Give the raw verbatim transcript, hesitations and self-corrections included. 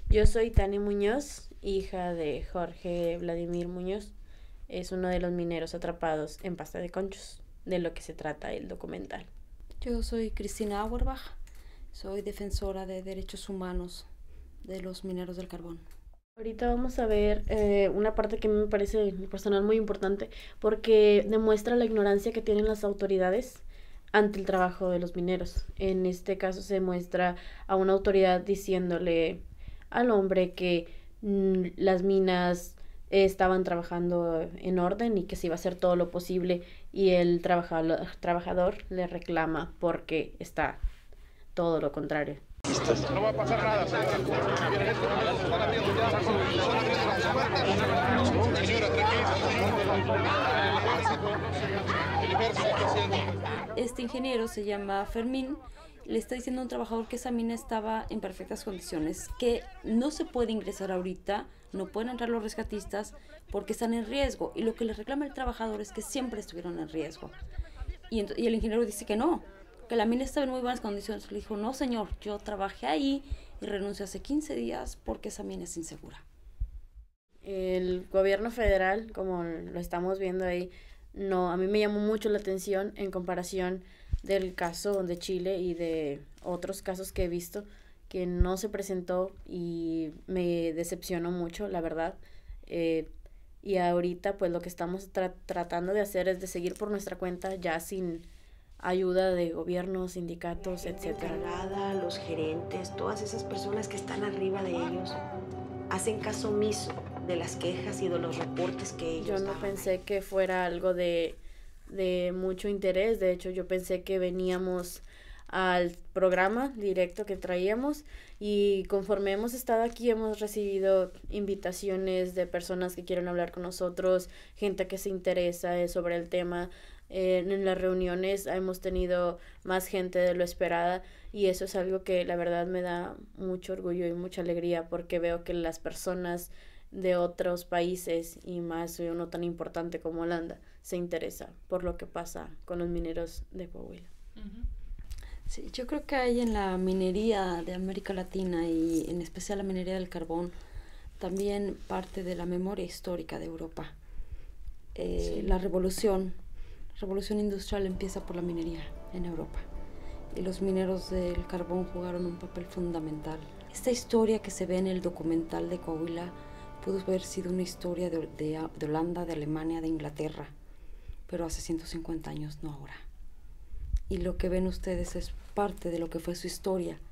Yo soy Tani Muñoz, hija de Jorge Vladimir Muñoz. Es uno de los mineros atrapados en Pasta de Conchos, de lo que se trata el documental. Yo soy Cristina Auerbach, soy defensora de derechos humanos de los mineros del carbón. Ahorita vamos a ver eh, una parte que a mí me parece personal muy importante porque demuestra la ignorancia que tienen las autoridades ante el trabajo de los mineros. En este caso se muestra a una autoridad diciéndole al hombre que mm, las minas estaban trabajando en orden y que se iba a hacer todo lo posible, y el trabajador, trabajador le reclama porque está todo lo contrario. No va a pasar nada, señora. Señora, tranquila. Este ingeniero se llama Fermín, le está diciendo a un trabajador que esa mina estaba en perfectas condiciones, que no se puede ingresar ahorita, no pueden entrar los rescatistas porque están en riesgo, y lo que le reclama el trabajador es que siempre estuvieron en riesgo. Y, y el ingeniero dice que no, que la mina estaba en muy buenas condiciones. Le dijo, no señor, yo trabajé ahí y renuncio hace quince días porque esa mina es insegura. El gobierno federal, como lo estamos viendo ahí, no, a mí me llamó mucho la atención en comparación del caso de Chile y de otros casos que he visto, que no se presentó y me decepcionó mucho, la verdad. Eh, y ahorita pues lo que estamos tra tratando de hacer es de seguir por nuestra cuenta, ya sin ayuda de gobiernos, sindicatos, etcétera. Encargada, los gerentes, todas esas personas que están arriba de ellos, hacen caso omiso de las quejas y de los reportes que ellos Yo no daban. pensé que fuera algo de, de mucho interés. De hecho, yo pensé que veníamos al programa directo que traíamos, y conforme hemos estado aquí hemos recibido invitaciones de personas que quieren hablar con nosotros, gente que se interesa eh, sobre el tema. Eh, en las reuniones hemos tenido más gente de lo esperada, y eso es algo que la verdad me da mucho orgullo y mucha alegría, porque veo que las personas de otros países, y más uno tan importante como Holanda, se interesa por lo que pasa con los mineros de Coahuila. Uh-huh. Sí, yo creo que hay en la minería de América Latina, y en especial la minería del carbón, también parte de la memoria histórica de Europa. Eh, sí. La revolución, la revolución industrial empieza por la minería en Europa, y los mineros del carbón jugaron un papel fundamental. Esta historia que se ve en el documental de Coahuila pudo haber sido una historia de, de, de Holanda, de Alemania, de Inglaterra, pero hace ciento cincuenta años, no ahora. Y lo que ven ustedes es parte de lo que fue su historia,